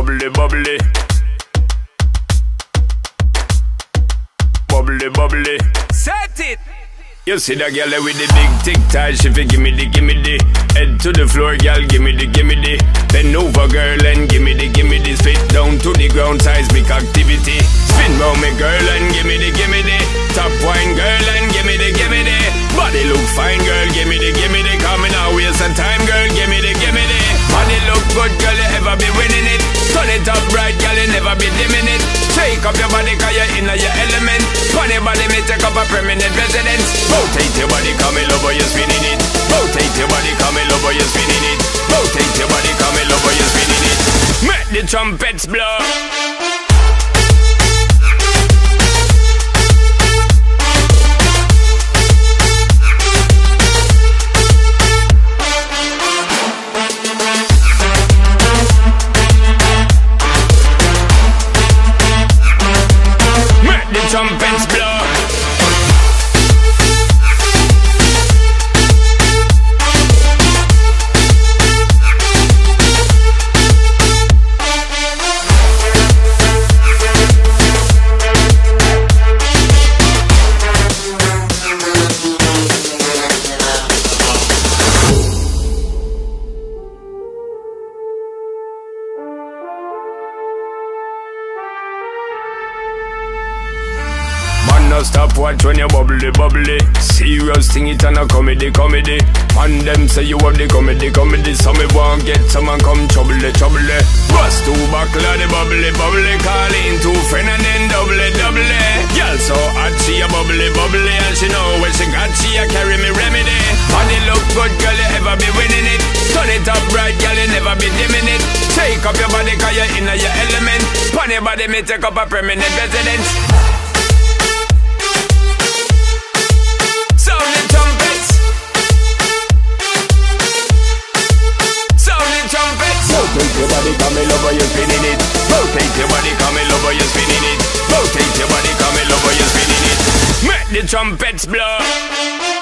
bubbly, bubbly. Bubbly, bubbly. Set it! You see that girl with the big tic tac, she fi gimme the head to the floor, girl, gimme the bend over, girl, and gimme the spit down to the ground, seismic activity. Spin round me, girl, and gimme the top wine, girl, and gimme the body look fine, girl, gimme the coming out waste some time, girl, gimme the body look good, girl, you ever be winning it. Turn it up bright, girl, you never be dimming it. Shake up your body, cause you're in your element. Funny body, me take up a permanent residence. Rotate your body, come in love, you're spinning it. Rotate your body, come in love, you're spinning it. Rotate your body, come in love, you're spinning it. Make the trumpets blow. Trumpets blow. No stop watch when you bubbly, bubbly. Serious thing, it and a comedy. And them say you have the comedy. So me won't get someone come trouble. Bust two buckle of the bubbly. Call in two friend and then double. Girl so hot, she a bubbly. And she know when she got, she a carry me remedy. Body look good, girl, you ever be winning it. Turn it up bright, girl, you never be dimming it. Shake up your body, cause you're in your element. Funny body, me take up a permanent residence. Rotate your body, come in love, you're spinning it. Rotate your body, come in love, you're spinning it. Rotate your body, come in love, you're spinning it. Make the trumpets blow.